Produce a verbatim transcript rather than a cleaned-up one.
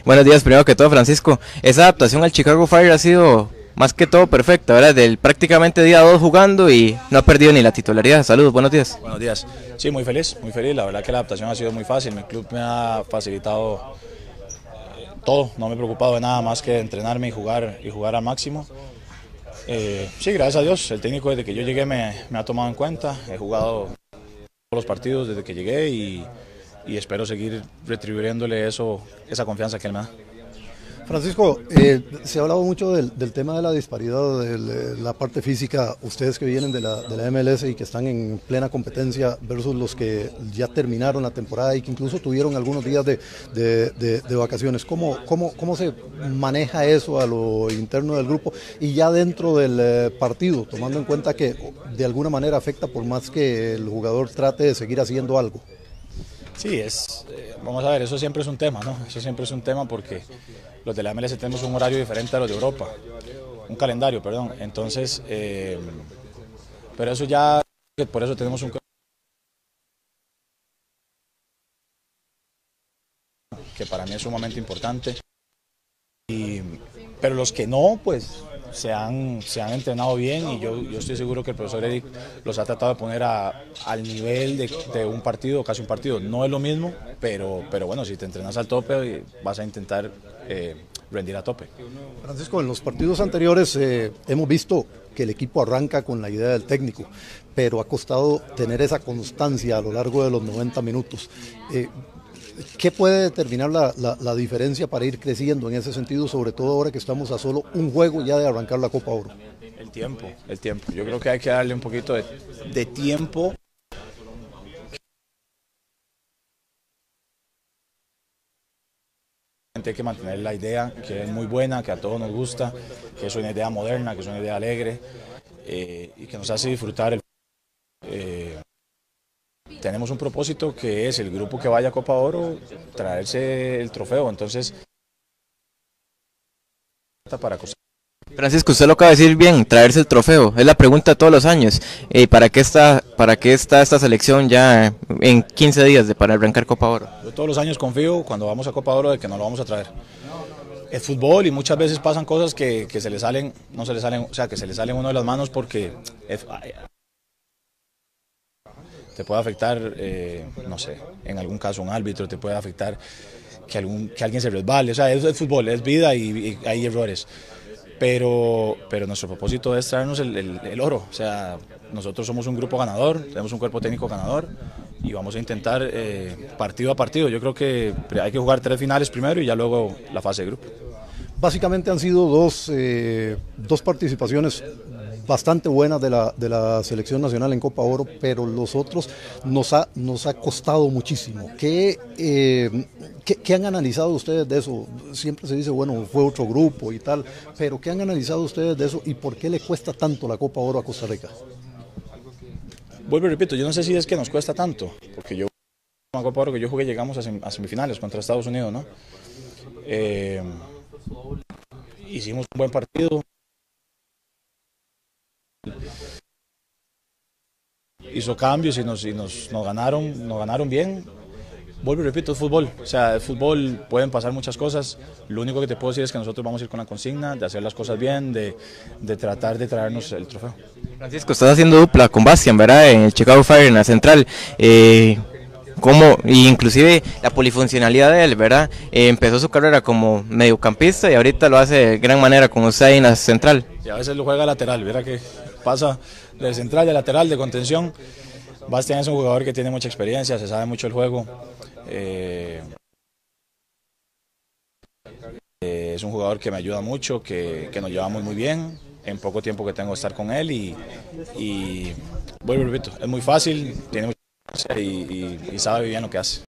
Buenos días, primero que todo, Francisco. Esa adaptación al Chicago Fire ha sido más que todo perfecta, ¿verdad? Del prácticamente día dos jugando y no ha perdido ni la titularidad. Saludos, buenos días. Buenos días. Sí, muy feliz, muy feliz. La verdad que la adaptación ha sido muy fácil. Mi club me ha facilitado todo. No me he preocupado de nada más que entrenarme y jugar y jugar al máximo. Eh, sí, gracias a Dios. El técnico desde que yo llegué me, me ha tomado en cuenta. He jugado todos los partidos desde que llegué y, y espero seguir retribuyéndole eso, esa confianza que él me da. Francisco, eh, se ha hablado mucho del, del tema de la disparidad de la parte física, ustedes que vienen de la, de la M L S y que están en plena competencia versus los que ya terminaron la temporada y que incluso tuvieron algunos días de, de, de, de vacaciones. ¿Cómo, cómo, ¿Cómo se maneja eso a lo interno del grupo y ya dentro del partido, tomando en cuenta que de alguna manera afecta por más que el jugador trate de seguir haciendo algo? Sí, es, eh, vamos a ver, eso siempre es un tema, ¿no? Eso siempre es un tema porque los de la M L S tenemos un horario diferente a los de Europa, un calendario, perdón. Entonces, eh, pero eso ya, por eso tenemos un que para mí es sumamente importante. Y, pero los que no, pues se han, se han entrenado bien y yo, yo estoy seguro que el profesor Eric los ha tratado de poner a, al nivel de, de un partido, casi un partido. No es lo mismo, pero, pero bueno, si te entrenas al tope vas a intentar eh, rendir a tope. Francisco, en los partidos anteriores eh, hemos visto que el equipo arranca con la idea del técnico, pero ha costado tener esa constancia a lo largo de los noventa minutos. Eh, ¿Qué puede determinar la, la, la diferencia para ir creciendo en ese sentido, sobre todo ahora que estamos a solo un juego ya de arrancar la Copa Oro? El tiempo, el tiempo. Yo creo que hay que darle un poquito de, de tiempo. Hay que mantener la idea, que es muy buena, que a todos nos gusta, que es una idea moderna, que es una idea alegre eh, y que nos hace disfrutar el eh, tenemos un propósito que es el grupo que vaya a Copa Oro, traerse el trofeo, entonces para Francisco, usted lo acaba de decir bien, traerse el trofeo, es la pregunta de todos los años. Eh, ¿para, qué está, ¿Para qué está esta selección ya en quince días de, para arrancar Copa Oro? Yo todos los años confío cuando vamos a Copa Oro de que nos lo vamos a traer. Es fútbol y muchas veces pasan cosas que, que se le salen, no se le salen, o sea, que se le salen uno de las manos porque es, te puede afectar, eh, no sé, en algún caso un árbitro, te puede afectar que, algún, que alguien se resbale, o sea, es, es fútbol, es vida y, y hay errores, pero, pero nuestro propósito es traernos el, el, el oro, o sea, nosotros somos un grupo ganador, tenemos un cuerpo técnico ganador y vamos a intentar eh, partido a partido, yo creo que hay que jugar tres finales primero y ya luego la fase de grupo. Básicamente han sido dos, eh, dos participaciones bastante buenas de la, de la selección nacional en Copa Oro, pero los otros nos ha, nos ha costado muchísimo. ¿Qué, eh, ¿qué, ¿Qué han analizado ustedes de eso? Siempre se dice, bueno, fue otro grupo y tal, pero ¿qué han analizado ustedes de eso y por qué le cuesta tanto la Copa Oro a Costa Rica? Vuelvo y repito, yo no sé si es que nos cuesta tanto, porque yo, en la Copa Oro que yo jugué llegamos a, sem a semifinales contra Estados Unidos, ¿no? Eh, hicimos un buen partido. Hizo cambios y nos, y nos, nos ganaron, nos ganaron bien. Vuelvo y repito, es fútbol, o sea, el fútbol pueden pasar muchas cosas, lo único que te puedo decir es que nosotros vamos a ir con la consigna de hacer las cosas bien, de, de tratar de traernos el trofeo. Francisco, estás haciendo dupla con Bastian, ¿verdad? En el Chicago Fire, en la central. Eh, ¿Cómo? Inclusive la polifuncionalidad de él, ¿verdad? Eh, empezó su carrera como mediocampista y ahorita lo hace de gran manera con usted en la central. Y a veces lo juega lateral, ¿verdad? Que pasa de central, de lateral, de contención. Bastian es un jugador que tiene mucha experiencia, se sabe mucho el juego. Eh, eh, es un jugador que me ayuda mucho, que, que nos llevamos muy bien en poco tiempo que tengo que estar con él y, y vuelvo y repito, es muy fácil, tiene mucha experiencia y, y, y sabe bien lo que hace.